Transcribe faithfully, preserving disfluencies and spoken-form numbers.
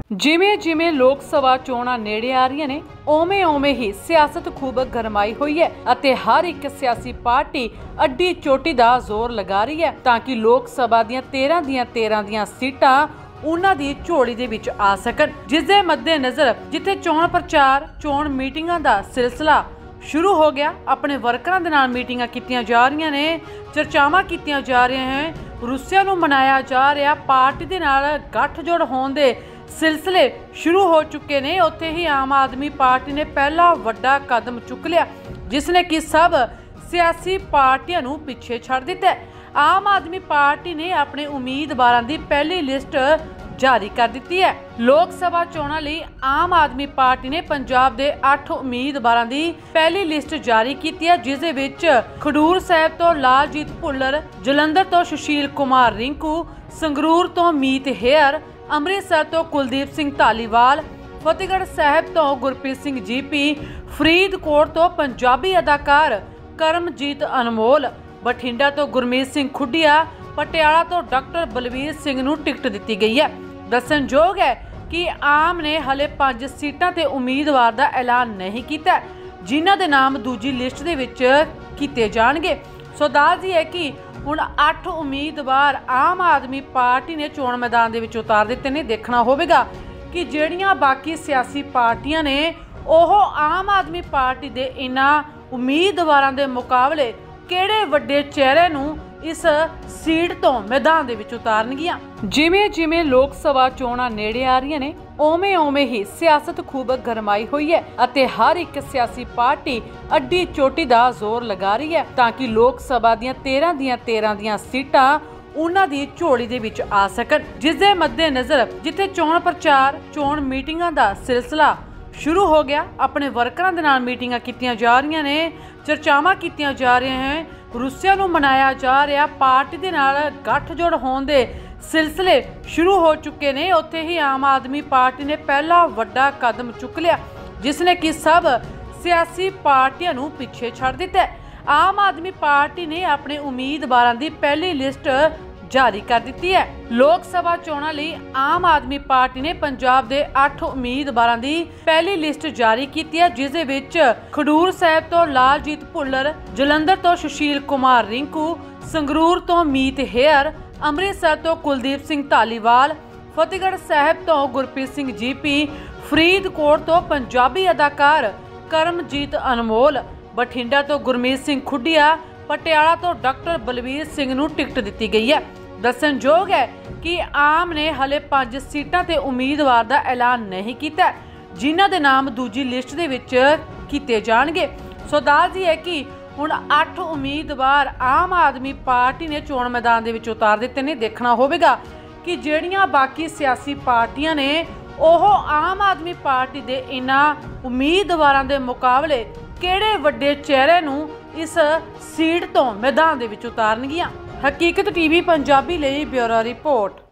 ਜਿਵੇਂ ਜਿਵੇਂ ਲੋਕ ਸਭਾ ਚੋਣਾਂ ਨੇੜੇ ਆ ਰਹੀਆਂ ਨੇ ਉਵੇਂ ਉਵੇਂ ਹੀ ਸਿਆਸਤ ਖੂਬ ਗਰਮਾਈ ਹੋਈ ਹੈ ਅਤੇ ਹਰ ਇੱਕ ਸਿਆਸੀ ਪਾਰਟੀ ਅੱਡੀ ਚੋਟੀ ਦਾ ਜ਼ੋਰ ਲਗਾ ਰਹੀ ਹੈ ਤਾਂ ਕਿ ਲੋਕ ਸਭਾ ਦੀਆਂ तेरह ਦੀਆਂ तेरह ਦੀਆਂ ਸੀਟਾਂ ਉਹਨਾਂ ਦੀ ਝੋਲੀ ਦੇ ਵਿੱਚ ਆ ਸਕਣ। ਜਿਸ ਦੇ ਮੱਦੇਨਜ਼ਰ ਜਿੱਥੇ ਚੋਣ ਪ੍ਰਚਾਰ ਚੋਣ ਮੀਟਿੰਗਾਂ ਦਾ ਸਿਲਸਿਲਾ शुरू हो गया, अपने वर्करां दे नाल मीटिंगां कीतियां जा रहीयां ने, चर्चावां कीतियां जा रही हैं, रूसिया नूं मनाया जा रहा, पार्टी दे नाल गठजोड़ होण दे सिलसिले शुरू हो चुके ने। उत्थे ही आम आदमी पार्टी ने पहला वड्डा कदम चुक लिया जिसने कि सब सियासी पार्टियां नूं पिछे छड़ दिता है। आम आदमी पार्टी ने अपने उम्मीदवारां दी पहली लिस्ट जारी कर दी है। लोक सभा चोणां लई आम आदमी पार्टी ने पंजाब दे अठ उम्मीदवारां दी पहली लिस्ट जारी की है जिस दे विच खडूर साहिब तो लालजीत भुल्लर, जलंधर तो सुशील कुमार रिंकू, संगरूर तो मीत हेयर, अमृतसर तो कुलदीप सिंह धालीवाल, फतेहगढ़ साहिब तो गुरप्रीत सिंह जीपी, फरीदकोट तो पंजाबी अदाकार करमजीत अनमोल, बठिंडा तो गुरमीत सिंह खुडिया, पटियाला तो डॉक्टर बलवीर सिंह नूं टिकट दी गई है। दस्सणयोग है कि आम ने हले पांच सीटां ते उम्मीदवार दा ऐलान नहीं किया जिन्हां दे नाम दूजी लिस्ट दे विच कीते जाणगे। सो दस दी है कि हुण अठ उम्मीदवार आम आदमी पार्टी ने चोण मैदान दे विच उतार दित्ते ने। देखना होवेगा कि ਜਿਹੜੀਆਂ बाकी सियासी पार्टियां ने ओह आम आदमी पार्टी दे इन्हां उम्मीदवारां दे मुकाबले किहड़े वड्डे चेहरे नूं इस सीट तो मैदान दे विच उतारनगियां। जिवें जिवें लोक सभा चोणां नेड़े आ रहीयां ने उवें उवें ही सियासत खूब गरमाई हुई है अते हर एक सियासी पार्टी अड्डी चोटी दा जोर लगा रही है तां कि लोक सभा दियां तेरह ਦੀਆਂ तेरह ਦੀਆਂ सीटां ਉਹਨਾਂ ਦੀ ਝੋਲੀ ਦੇ ਵਿੱਚ ਆ ਸਕਣ। ਜਿਸ ਦੇ ਮੱਦੇਨਜ਼ਰ ਜਿੱਥੇ ਚੋਣ ਪ੍ਰਚਾਰ ਚੋਣ ਮੀਟਿੰਗਾਂ ਦਾ ਸਿਲਸਿਲਾ शुरू हो गया, अपने वर्करां दे नाल मीटिंगां कीतियां जा रहीयां ने, चर्चावां कीतियां जा रही हैं, रूसिया नूं मनाया जा रहा, पार्टी दे नाल गठजोड़ होण दे सिलसिले शुरू हो चुके ने। उत्थे ही आम आदमी पार्टी ने पहला वड्डा कदम चुक लिया जिसने कि सब सियासी पार्टियां नूं पिछे छड़ दिता है। आम आदमी पार्टी ने अपने उम्मीदवारां दी पहली लिस्ट जारी कर दी है। लोक सभा चोणां लई आम आदमी पार्टी ने पंजाब दे अठ उम्मीदवारां दी पहली लिस्ट जारी की है जिस दे विच खडूर साहिब तो लालजीत भुल्लर, जलंधर तो सुशील कुमार रिंकू, संगरूर तो मीत हेयर, अमृतसर तो कुलदीप सिंह धालीवाल, फतेहगढ़ साहिब तो गुरप्रीत सिंह जीपी, फरीदकोट तो पंजाबी अदाकार करमजीत अनमोल, बठिंडा तो गुरमीत सिंह खुडिया, पटियाला तो डॉक्टर बलवीर सिंह नूं टिकट दी गई है। दस्सणयोग है कि आम ने हले पांच सीटां ते उम्मीदवार दा ऐलान नहीं किया जिन्हां दे नाम दूजी लिस्ट दे विच कीते जाणगे। सो दस दी है कि हुण अठ उम्मीदवार आम आदमी पार्टी ने चोण मैदान दे विच उतार दित्ते ने। देखना होवेगा कि ਜਿਹੜੀਆਂ बाकी सियासी पार्टियां ने ओह आम आदमी पार्टी दे इन्हां उम्मीदवारां दे मुकाबले किहड़े वड्डे चेहरे नूं इस सीट तो मैदान दे विच उतारनगियां। हकीकत टीवी पंजाबी लई ब्यूरो रिपोर्ट।